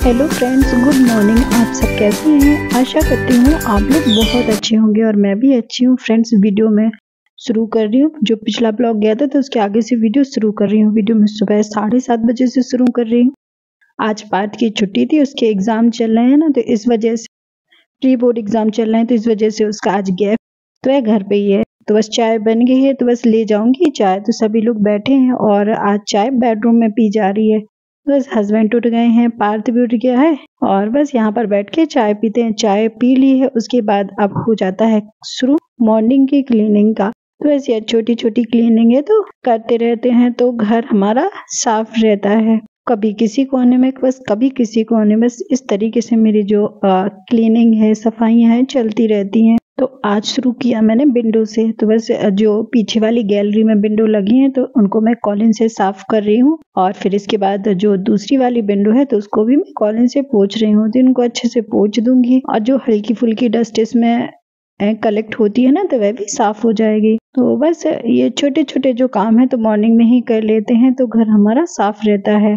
Hello friends, good morning. आप सब कैसे हैं? आशा करती हूँ आप लोग बहुत अच्छे होंगे और मैं भी अच्छी हूँ। फ्रेंड्स, वीडियो में शुरू कर रही हूँ। जो पिछला ब्लॉग गया था तो उसके आगे से वीडियो शुरू कर रही हूँ। वीडियो में सुबह 7:30 बजे से शुरू कर रही हूँ। आज पार्थ की छुट्टी थी, उसके एग्जाम चल रहे हैं ना, तो इस वजह से प्री बोर्ड एग्जाम चल रहे हैं, तो इस वजह से उसका आज गैप, तो वह घर पे ही है। तो बस चाय बन गई है, तो बस ले जाऊंगी चाय। तो सभी लोग बैठे हैं और आज चाय बेडरूम में पी जा रही है। बस हस्बैंड उठ गए हैं, पार्थ भी उठ गया है और बस यहाँ पर बैठ के चाय पीते हैं। चाय पी ली है, उसके बाद अब हो जाता है शुरू मॉर्निंग की क्लीनिंग का। तो ऐसी छोटी छोटी क्लीनिंग है तो करते रहते हैं, तो घर हमारा साफ रहता है। कभी किसी कोने में बस, कभी किसी कोने में, बस इस तरीके से मेरी जो क्लीनिंग है, सफाइयाँ हैं, चलती रहती हैं। तो आज शुरू किया मैंने विंडो से। तो बस जो पीछे वाली गैलरी में विंडो लगी है तो उनको मैं कॉलिन से साफ कर रही हूँ, और फिर इसके बाद जो दूसरी वाली विंडो है तो उसको भी मैं कॉलिन से पोंछ रही हूँ। तो इनको अच्छे से पोंछ दूंगी और जो हल्की फुल्की डस्ट इसमें कलेक्ट होती है ना, तो वह भी साफ हो जाएगी। तो बस ये छोटे छोटे जो काम है तो मॉर्निंग में ही कर लेते हैं, तो घर हमारा साफ रहता है।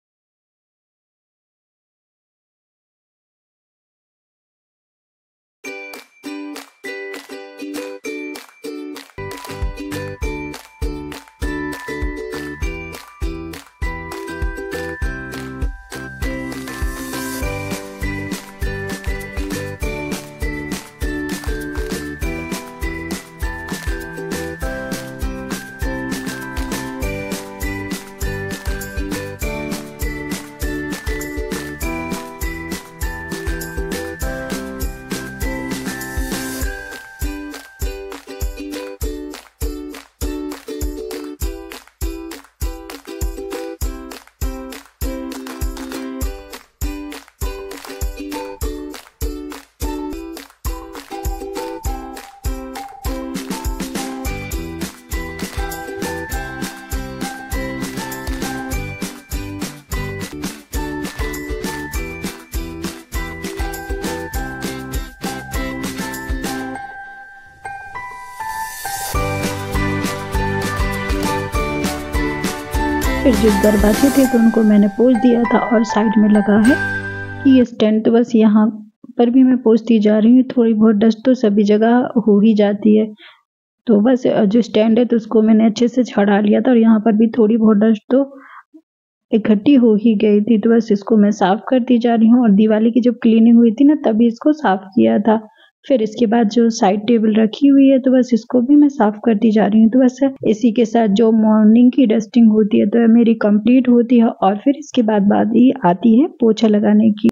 फिर जो दरवाजे थे तो उनको मैंने पोंछ दिया था, और साइड में लगा है कि ये स्टैंड, तो बस यहाँ पर भी मैं पोंछती जा रही हूँ। थोड़ी बहुत डस्ट तो सभी जगह हो ही जाती है, तो बस जो स्टैंड है तो उसको मैंने अच्छे से छड़ा लिया था, और यहाँ पर भी थोड़ी बहुत डस्ट तो इकट्ठी हो ही गई थी। तो बस इसको मैं साफ करती जा रही हूँ, और दिवाली की जब क्लीनिंग हुई थी ना तभी इसको साफ किया था। फिर इसके बाद जो साइड टेबल रखी हुई है तो बस इसको भी मैं साफ करती जा रही हूँ। तो बस इसी के साथ जो मॉर्निंग की डस्टिंग होती है तो मेरी कंप्लीट होती है, और फिर इसके बाद ही आती है पोछा लगाने की।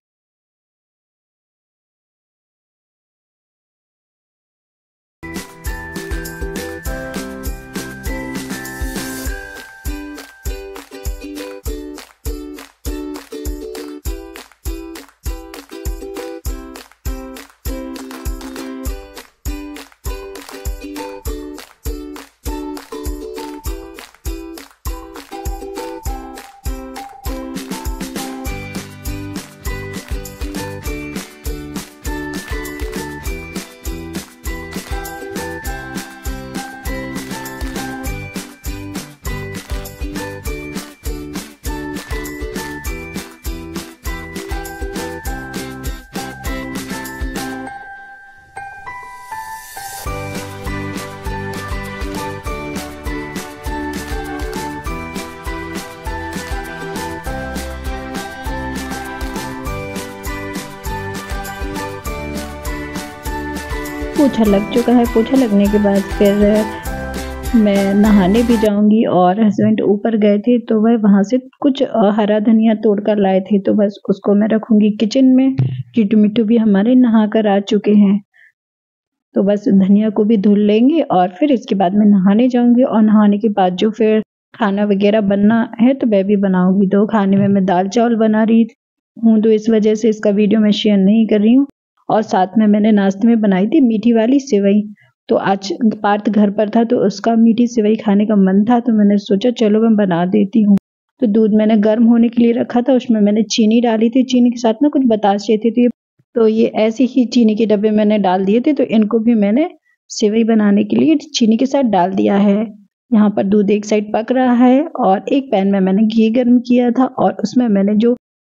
पोछा लग चुका है। पोछा लगने के बाद फिर मैं नहाने भी जाऊंगी, और हस्बैंड ऊपर गए थे तो वह वहां से कुछ हरा धनिया तोड़ कर लाए थे, तो बस उसको मैं रखूंगी किचन में। किटू मिट्टू भी हमारे नहा कर आ चुके हैं, तो बस धनिया को भी धुल लेंगे और फिर इसके बाद मैं नहाने जाऊंगी। और नहाने के बाद जो फिर खाना वगैरह बनना है तो मैं भी बनाऊंगी। तो खाने में मैं दाल चावल बना रही हूँ, तो इस वजह से इसका वीडियो मैं शेयर नहीं कर रही हूँ। और साथ में मैंने नाश्ते में बनाई थी मीठी वाली सेवई। तो आज पार्थ घर पर था तो उसका मीठी सेवई खाने का मन था, तो मैंने सोचा चलो मैं बना देती हूँ। तो दूध मैंने गर्म होने के लिए रखा था, उसमें मैंने चीनी डाली थी। चीनी के साथ ना कुछ बतासे थे, तो ये ऐसे ही चीनी के डब्बे मैंने डाल दिए थे। तो इनको भी मैंने सेवई बनाने के लिए चीनी के साथ डाल दिया है। यहाँ पर दूध एक साइड पक रहा है और एक पैन में मैंने घी गर्म किया था और उसमें मैंने जो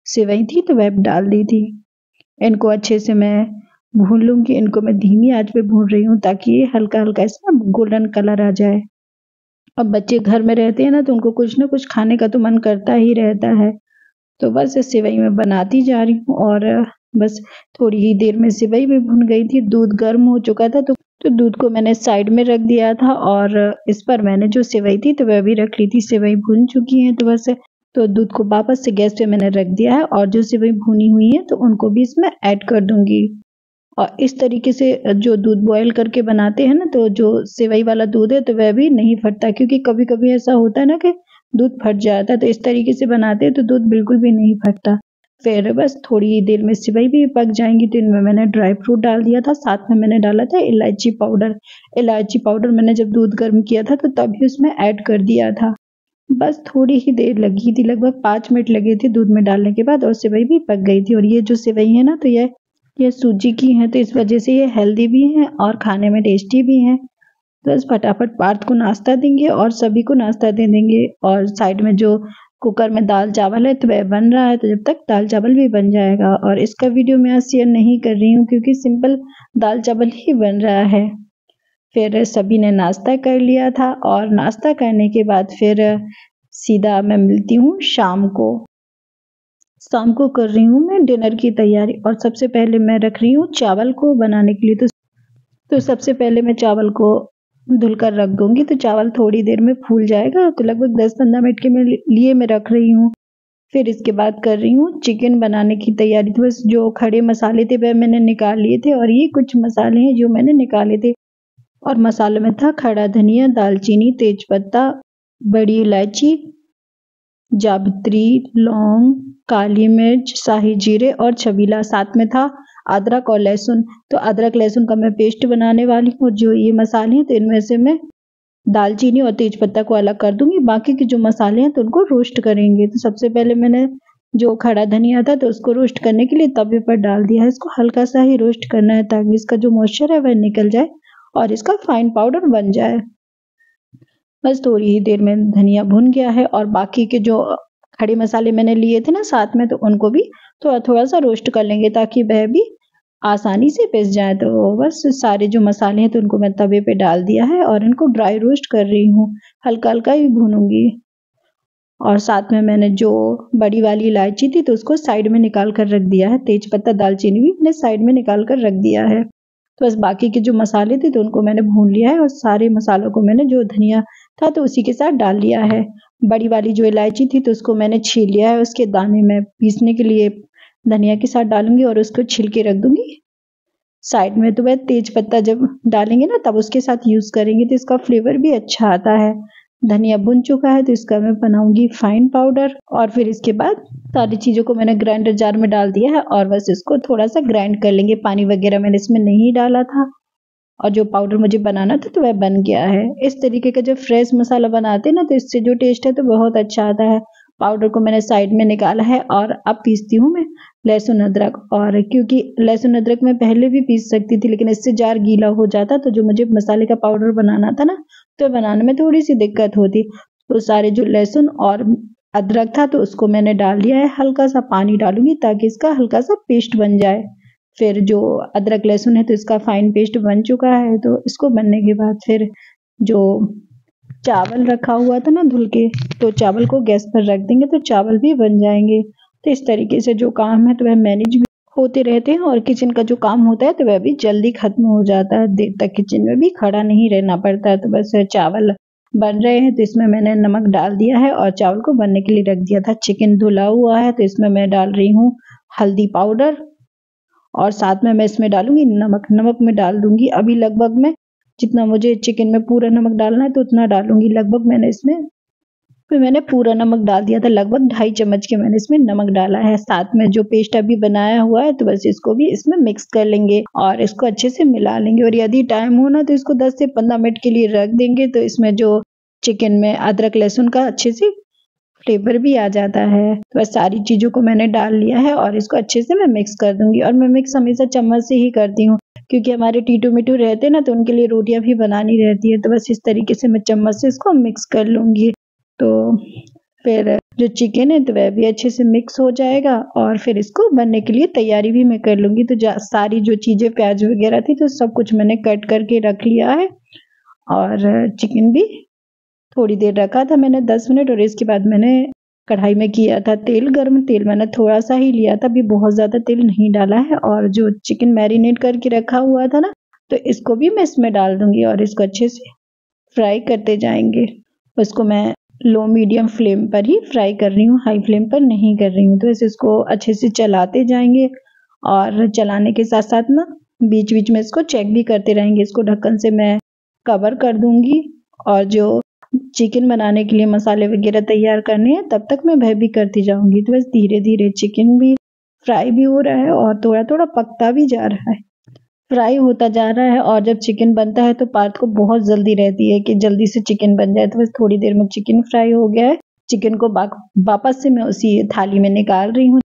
सेवई थी तो वह डाल दी थी। इनको अच्छे से मैं भून लूँगी। इनको मैं धीमी आंच पे भून रही हूँ ताकि ये हल्का-हल्का इसका गोल्डन कलर आ जाए। अब बच्चे घर में रहते हैं ना तो उनको कुछ ना कुछ खाने का तो मन करता ही रहता है। तो बस सेवई मैं बनाती जा रही हूँ और बस थोड़ी ही देर में सेवई भी भुन गई थी। दूध गर्म हो चुका था तो दूध को मैंने साइड में रख दिया था और इस पर मैंने जो सेवई थी तो वह भी रख ली थी। सेवई भुन चुकी है तो बस तो दूध को वापस से गैस पे मैंने रख दिया है और जो सेवई भुनी हुई है तो उनको भी इसमें ऐड कर दूंगी। और इस तरीके से जो दूध बॉयल करके बनाते हैं ना तो जो सेवई वाला दूध है तो वह भी नहीं फटता, क्योंकि कभी कभी ऐसा होता है ना कि दूध फट जाता है। तो इस तरीके से बनाते हैं तो दूध बिल्कुल भी नहीं फटता। फिर बस थोड़ी ही देर में सेवई भी पक जाएंगी तो इनमें मैंने ड्राई फ्रूट डाल दिया था। साथ में मैंने डाला था इलायची पाउडर। इलायची पाउडर मैंने जब दूध गर्म किया था तो तभी उसमें ऐड कर दिया था। बस थोड़ी ही देर लगी थी, लगभग 5 मिनट लगे थे दूध में डालने के बाद और सेवई भी पक गई थी। और ये जो सेवई है ना तो ये सूजी की है तो इस वजह से ये हेल्दी भी है और खाने में टेस्टी भी है। बस फटाफट पार्थ को नाश्ता देंगे और सभी को नाश्ता दे देंगे। और साइड में जो कुकर में दाल चावल है तो वह बन रहा है, तो जब तक दाल चावल भी बन जाएगा। और इसका वीडियो मैं आज शेयर नहीं कर रही हूँ क्योंकि सिंपल दाल चावल ही बन रहा है। फिर सभी ने नाश्ता कर लिया था और नाश्ता करने के बाद फिर सीधा मैं मिलती हूँ शाम को। शाम को कर रही हूँ मैं डिनर की तैयारी और सबसे पहले मैं रख रही हूँ चावल को बनाने के लिए। तो सबसे पहले मैं चावल को धुलकर रख दूंगी तो चावल थोड़ी देर में फूल जाएगा। तो लगभग 10-15 मिनट के लिए मैं रख रही हूँ। फिर इसके बाद कर रही हूँ चिकन बनाने की तैयारी। तो बस जो खड़े मसाले थे वह मैंने निकाल लिए थे और ये कुछ मसाले हैं जो मैंने निकाले थे। और मसाले में था खड़ा धनिया, दालचीनी, तेजपत्ता, बड़ी इलायची, जावित्री, लौंग, काली मिर्च, शाही जीरे और छबीला। साथ में था अदरक और लहसुन। तो अदरक लहसुन का मैं पेस्ट बनाने वाली हूँ। जो ये मसाले हैं तो इनमें से मैं दालचीनी और तेजपत्ता को अलग कर दूंगी। बाकी के जो मसाले हैं तो उनको रोस्ट करेंगे। तो सबसे पहले मैंने जो खड़ा धनिया था तो उसको रोस्ट करने के लिए तवे पर डाल दिया है। इसको हल्का सा ही रोस्ट करना है ताकि इसका जो मॉइस्चर है वह निकल जाए और इसका फाइन पाउडर बन जाए। बस थोड़ी ही देर में धनिया भुन गया है और बाकी के जो खड़े मसाले मैंने लिए थे ना साथ में तो उनको भी थोड़ा थोड़ा सा रोस्ट कर लेंगे ताकि वह भी आसानी से पिस जाए। तो बस सारे जो मसाले हैं तो उनको मैं तवे पे डाल दिया है और इनको ड्राई रोस्ट कर रही हूँ, हल्का हल्का ही भूनूंगी। और साथ में मैंने जो बड़ी वाली इलायची थी तो उसको साइड में निकाल कर रख दिया है। तेजपत्ता दालचीनी भी मैंने साइड में निकाल कर रख दिया है। तो बस बाकी के जो मसाले थे तो उनको मैंने भून लिया है और सारे मसालों को मैंने जो धनिया था तो उसी के साथ डाल लिया है। बड़ी वाली जो इलायची थी तो उसको मैंने छील लिया है, उसके दाने मैं पीसने के लिए धनिया के साथ डालूंगी और उसको छिल के रख दूंगी साइड में। तो वह तेज पत्ता जब डालेंगे ना तब उसके साथ यूज करेंगे तो इसका फ्लेवर भी अच्छा आता है। धनिया भुन चुका है तो इसका मैं बनाऊंगी फाइन पाउडर। और फिर इसके बाद सारी चीजों को मैंने ग्राइंडर जार में डाल दिया है और बस इसको थोड़ा सा ग्राइंड कर लेंगे। पानी वगैरह मैंने इसमें नहीं डाला था और जो पाउडर मुझे बनाना था तो वह बन गया है। इस तरीके का जब फ्रेश मसाला बनाते हैं ना तो इससे जो टेस्ट है तो बहुत अच्छा आता है। पाउडर को मैंने साइड में निकाला है और अब पीसती हूँ मैं लहसुन अदरक। और क्योंकि लहसुन अदरक मैं पहले भी पीस सकती थी लेकिन इससे जार गीला हो जाता तो जो मुझे मसाले का पाउडर बनाना था ना तो बनाने में थोड़ी सी दिक्कत होती। तो सारे जो लहसुन और अदरक था तो उसको मैंने डाल दिया है। हल्का सा पानी डालूंगी ताकि इसका हल्का सा पेस्ट बन जाए। फिर जो अदरक लहसुन है तो इसका फाइन पेस्ट बन चुका है। तो इसको बनने के बाद फिर जो चावल रखा हुआ था ना धुल के तो चावल को गैस पर रख देंगे तो चावल भी बन जाएंगे। तो इस तरीके से जो काम है तो वह मैनेज भी होते रहते हैं और किचन का जो काम होता है तो वह भी जल्दी खत्म हो जाता है। देर तक किचन में भी खड़ा नहीं रहना पड़ता है। तो बस चावल बन रहे हैं तो इसमें मैंने नमक डाल दिया है और चावल को बनने के लिए रख दिया था। चिकन धुला हुआ है तो इसमें मैं डाल रही हूँ हल्दी पाउडर और साथ में मैं इसमें डालूंगी नमक। नमक में डाल दूंगी अभी लगभग मैं जितना मुझे चिकन में पूरा नमक डालना है तो उतना डालूंगी। लगभग मैंने पूरा नमक डाल दिया था, लगभग 2.5 चम्मच के मैंने इसमें नमक डाला है। साथ में जो पेस्ट अभी बनाया हुआ है तो बस इसको भी इसमें मिक्स कर लेंगे और इसको अच्छे से मिला लेंगे। और यदि टाइम हो ना तो इसको 10 से 15 मिनट के लिए रख देंगे तो इसमें जो चिकन में अदरक लहसुन का अच्छे से फ्लेवर भी आ जाता है। तो बस सारी चीजों को मैंने डाल लिया है और इसको अच्छे से मैं मिक्स कर दूंगी। और मैं मिक्स हमेशा चम्मच से ही करती हूँ क्योंकि हमारे टीटू मिट्टू रहते हैं ना तो उनके लिए रोटियां भी बनानी रहती है। तो बस इस तरीके से मैं चम्मच से इसको मिक्स कर लूंगी। तो फिर जो चिकन है तो वह भी अच्छे से मिक्स हो जाएगा और फिर इसको बनने के लिए तैयारी भी मैं कर लूँगी। तो सारी जो चीज़ें प्याज वगैरह थी तो सब कुछ मैंने कट करके रख लिया है और चिकन भी थोड़ी देर रखा था मैंने 10 मिनट। और इसके बाद मैंने कढ़ाई में किया था तेल गर्म। तेल मैंने थोड़ा सा ही लिया था, अभी बहुत ज़्यादा तेल नहीं डाला है। और जो चिकन मैरिनेट करके रखा हुआ था ना, तो इसको भी मैं इसमें डाल दूँगी और इसको अच्छे से फ्राई करते जाएंगे। उसको मैं लो मीडियम फ्लेम पर ही फ्राई कर रही हूँ, हाई फ्लेम पर नहीं कर रही हूँ। तो ऐसे इसको अच्छे से चलाते जाएंगे और चलाने के साथ साथ ना बीच बीच में इसको चेक भी करते रहेंगे। इसको ढक्कन से मैं कवर कर दूंगी और जो चिकन बनाने के लिए मसाले वगैरह तैयार करने हैं तब तक मैं वह भी करती जाऊंगी। तो बस धीरे धीरे चिकन भी फ्राई भी हो रहा है और थोड़ा थोड़ा पकता भी जा रहा है, फ्राई होता जा रहा है। और जब चिकन बनता है तो पार्थ को बहुत जल्दी रहती है कि जल्दी से चिकन बन जाए। तो बस थोड़ी देर में चिकन फ्राई हो गया है। चिकन को वापस से मैं उसी थाली में निकाल रही हूँ।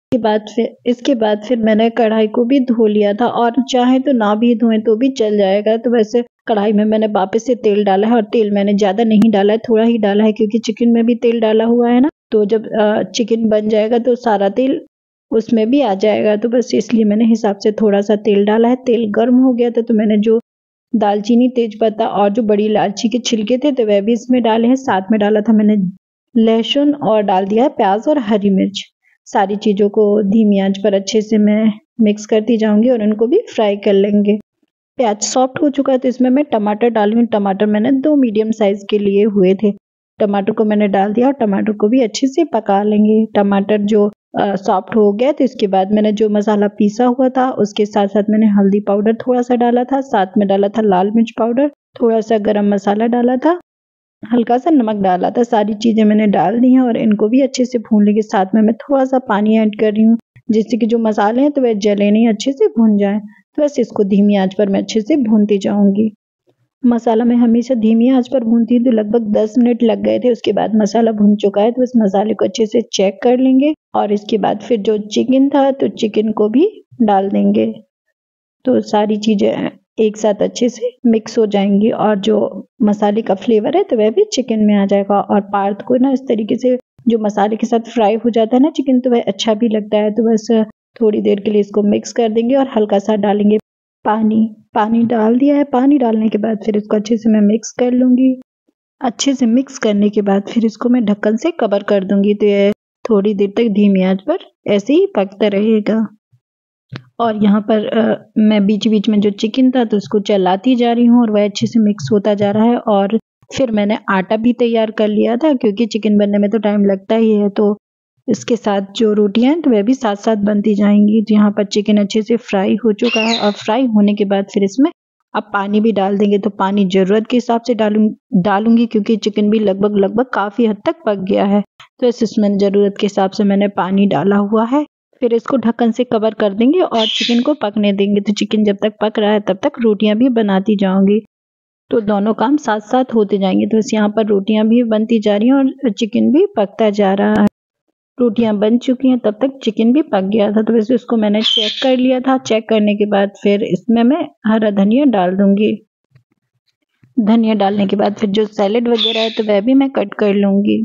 इसके बाद फिर मैंने कढ़ाई को भी धो लिया था और चाहे तो ना भी धोएं तो भी चल जाएगा। तो वैसे कढ़ाई में मैंने वापस से तेल डाला है और तेल मैंने ज़्यादा नहीं डाला है, थोड़ा ही डाला है क्योंकि चिकन में भी तेल डाला हुआ है ना। तो जब चिकन बन जाएगा तो सारा तेल उसमें भी आ जाएगा। तो बस इसलिए मैंने हिसाब से थोड़ा सा तेल डाला है। तेल गर्म हो गया था तो मैंने जो दालचीनी, तेजपत्ता और जो बड़ी इलायची के छिलके थे तो वह भी इसमें डाले हैं। साथ में डाला था मैंने लहसुन और डाल दिया है प्याज और हरी मिर्च। सारी चीज़ों को धीमी आंच पर अच्छे से मैं मिक्स करती जाऊंगी और उनको भी फ्राई कर लेंगे। प्याज सॉफ्ट हो चुका है तो इसमें मैं टमाटर डालूंगी। टमाटर मैंने 2 मीडियम साइज के लिए हुए थे। टमाटर को मैंने डाल दिया और टमाटर को भी अच्छे से पका लेंगे। टमाटर जो सॉफ्ट हो गया तो इसके बाद मैंने जो मसाला पीसा हुआ था उसके साथ साथ मैंने हल्दी पाउडर थोड़ा सा डाला था, साथ में डाला था लाल मिर्च पाउडर, थोड़ा सा गरम मसाला डाला था, हल्का सा नमक डाला था। सारी चीज़ें मैंने डाल दी हैं और इनको भी अच्छे से भून लेंगे। साथ में मैं थोड़ा सा पानी ऐड कर रही हूँ जिससे कि जो मसाले हैं तो वह जले नहीं, अच्छे से भून जाए। तो बस इसको धीमी आंच पर मैं अच्छे से भूनती जाऊंगी। मसाला मैं हमेशा धीमी आंच पर भूनती हूँ तो लगभग 10 मिनट लग गए थे। उसके बाद मसाला भून चुका है तो इस मसाले को अच्छे से चेक कर लेंगे और इसके बाद फिर जो चिकन था तो चिकन को भी डाल देंगे। तो सारी चीज़ें एक साथ अच्छे से मिक्स हो जाएंगी और जो मसाले का फ्लेवर है तो वह भी चिकन में आ जाएगा। और पार्थ को ना इस तरीके से जो मसाले के साथ फ्राई हो जाता है ना चिकन तो वह अच्छा भी लगता है। तो बस थोड़ी देर के लिए इसको मिक्स कर देंगे और हल्का सा डालेंगे पानी डाल दिया है। पानी डालने के बाद फिर इसको अच्छे से मैं मिक्स कर लूँगी। अच्छे से मिक्स करने के बाद फिर इसको मैं ढक्कन से कवर कर दूँगी। तो ये थोड़ी देर तक धीमी आंच पर ऐसे ही पकता रहेगा। और यहाँ पर मैं बीच बीच में जो चिकन था तो उसको चलाती जा रही हूँ और वह अच्छे से मिक्स होता जा रहा है। और फिर मैंने आटा भी तैयार कर लिया था क्योंकि चिकन बनने में तो टाइम लगता ही है। तो इसके साथ जो रोटियां हैं तो वह भी साथ साथ बनती जाएंगी। तो यहाँ पर चिकन अच्छे से फ्राई हो चुका है और फ्राई होने के बाद फिर इसमें अब पानी भी डाल देंगे। तो पानी ज़रूरत के हिसाब से डालूंगी क्योंकि चिकन भी लगभग काफ़ी हद तक पक गया है। तो इसमें ज़रूरत के हिसाब से मैंने पानी डाला हुआ है। फिर इसको ढक्कन से कवर कर देंगे और चिकन को पकने देंगे। तो चिकन जब तक पक रहा है तब तक रोटियां भी बनाती जाऊंगी। तो दोनों काम साथ साथ होते जाएंगे। तो यहाँ पर रोटियां भी बनती जा रही हैं और चिकन भी पकता जा रहा है। रोटियां बन चुकी हैं तब तक चिकन भी पक गया था। तो वैसे उसको मैंने चेक कर लिया था। चेक करने के बाद फिर इसमें मैं हरा धनिया डाल दूंगी। धनिया डालने के बाद फिर जो सैलेड वगैरह है तो वह भी मैं कट कर लूंगी।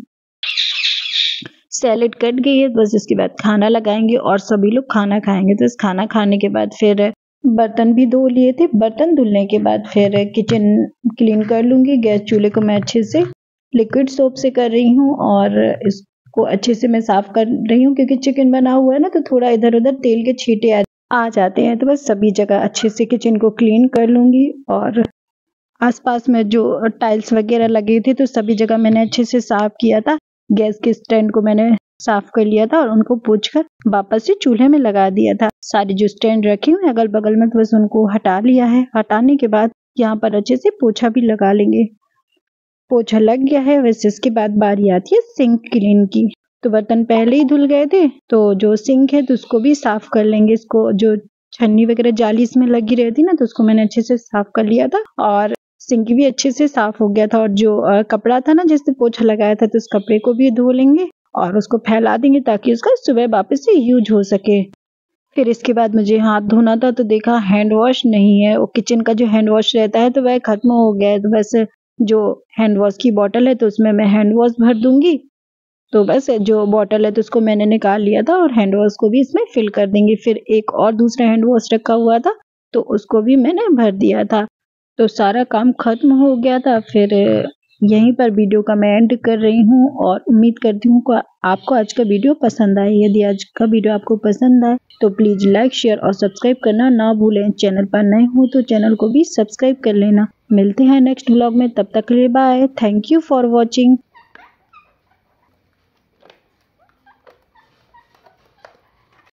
सैलेड कट गई है बस इसके बाद खाना लगाएंगे और सभी लोग खाना खाएंगे। तो इस खाना खाने के बाद फिर बर्तन भी धो लिए थे। बर्तन धुलने के बाद फिर किचन क्लीन कर लूंगी। गैस चूल्हे को मैं अच्छे से लिक्विड सोप से कर रही हूँ और इसको अच्छे से मैं साफ कर रही हूँ क्योंकि चिकन बना हुआ है ना तो थोड़ा इधर उधर तेल के छींटे आ जाते हैं। तो बस सभी जगह अच्छे से किचन को क्लीन कर लूंगी। और आसपास में जो टाइल्स वगैरह लगे थे तो सभी जगह मैंने अच्छे से साफ किया था। गैस के स्टैंड को मैंने साफ कर लिया था और उनको पोंछकर वापस से चूल्हे में लगा दिया था। सारी जो स्टैंड रखी हुई अगल बगल में तो बस उनको हटा लिया है। हटाने के बाद यहाँ पर अच्छे से पोछा भी लगा लेंगे। पोछा लग गया है। वैसे इसके बाद बारी आती है सिंक क्लीन की। तो बर्तन पहले ही धुल गए थे तो जो सिंक है तो उसको भी साफ कर लेंगे। इसको जो छन्नी वगैरह जाली इसमें लगी रहती ना तो उसको मैंने अच्छे से साफ कर लिया था और सिंक भी अच्छे से साफ हो गया था। और जो कपड़ा था ना जिससे पोछा लगाया था तो उस कपड़े को भी धो लेंगे और उसको फैला देंगे ताकि उसका सुबह वापस से यूज हो सके। फिर इसके बाद मुझे हाथ धोना था तो देखा हैंड वॉश नहीं है। वो किचन का जो हैंड वॉश रहता है तो वह खत्म हो गया है। तो बस जो हैंड वॉश की बोतल है तो उसमें मैं हैंड वॉश भर दूंगी तो बस जो बॉटल है तो उसको मैंने निकाल लिया था और हैंड वॉश को भी इसमें फिल कर देंगे। फिर एक और दूसरा हैंड वॉश रखा हुआ था तो उसको भी मैंने भर दिया था। तो सारा काम खत्म हो गया था। फिर यहीं पर वीडियो का मैं एंड कर रही हूँ और उम्मीद करती हूँ कि आपको आज का वीडियो पसंद आए। यदि आज का वीडियो आपको पसंद आए तो प्लीज लाइक, शेयर और सब्सक्राइब करना ना भूलें। चैनल पर नए हो तो चैनल को भी सब्सक्राइब कर लेना। मिलते हैं नेक्स्ट व्लॉग में, तब तक के लिए bye. Thank you for watching.